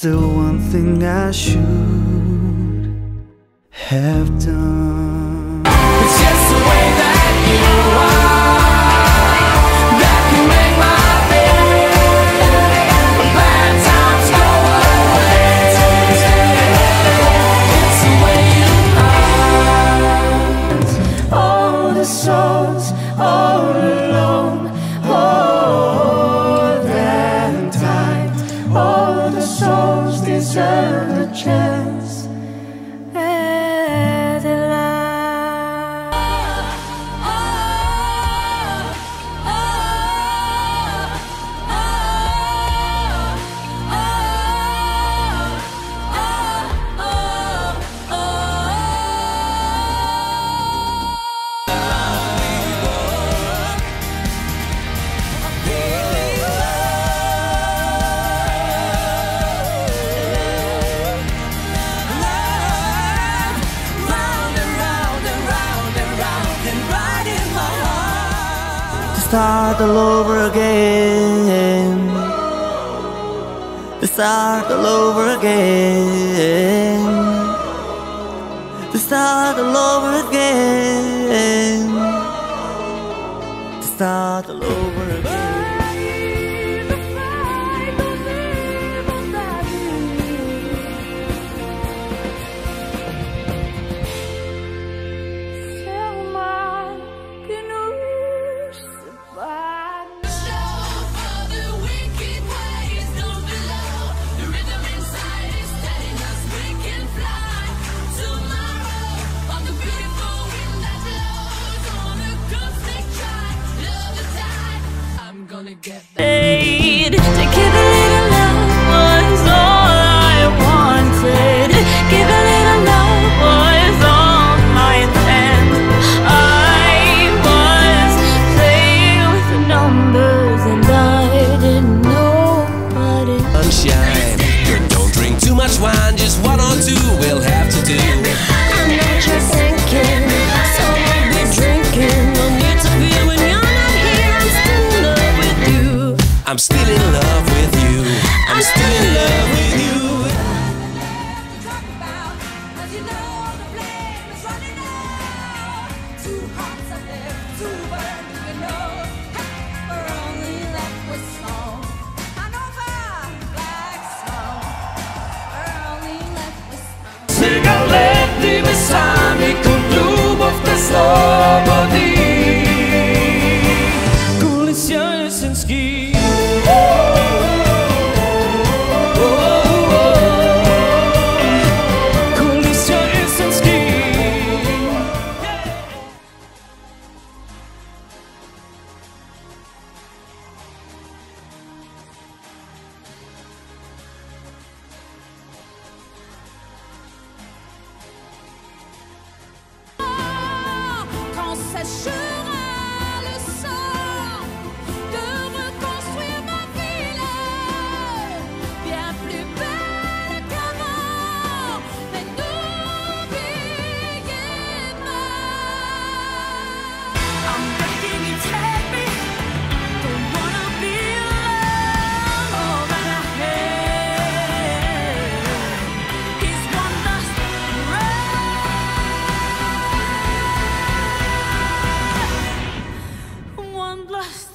still one thing I should have done. It's just the way that you are that can make my day. When bad times go away, it's the way you are. All the souls all alone, hold them tight. All the souls deserve a chance. Start all over again. To start all over again. To start all over again. To start all over again. Paid to give a little love was all I wanted. Give a little love was all my intent. I was playing with the numbers and I didn't know what it was. Sunshine, don't drink too much wine, just one or two we'll have to do. I'm not just thinking, so I'll be drinking. No need to feel when you're not here. I'm still in love with you. I'm still in love with you. I'm still in love with you. Talk about, as you know, the flame is running out. Two hearts are there, two burn, you know. We're only left with song. I know my black song. We're only left with song. Cygarety my sami, klubów te slobody. Kulisja jesenski. Quand séchera le sang de reconstruire ma ville, bien plus belle qu'avant, mais n'oubliez pas. I'm breaking you, take me. Don't wanna be alone. All that I have is one last run. One last